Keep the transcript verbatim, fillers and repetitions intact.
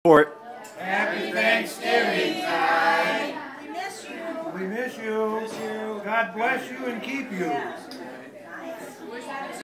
Report. Happy Thanksgiving time. We miss you. We miss you. God bless you and keep you.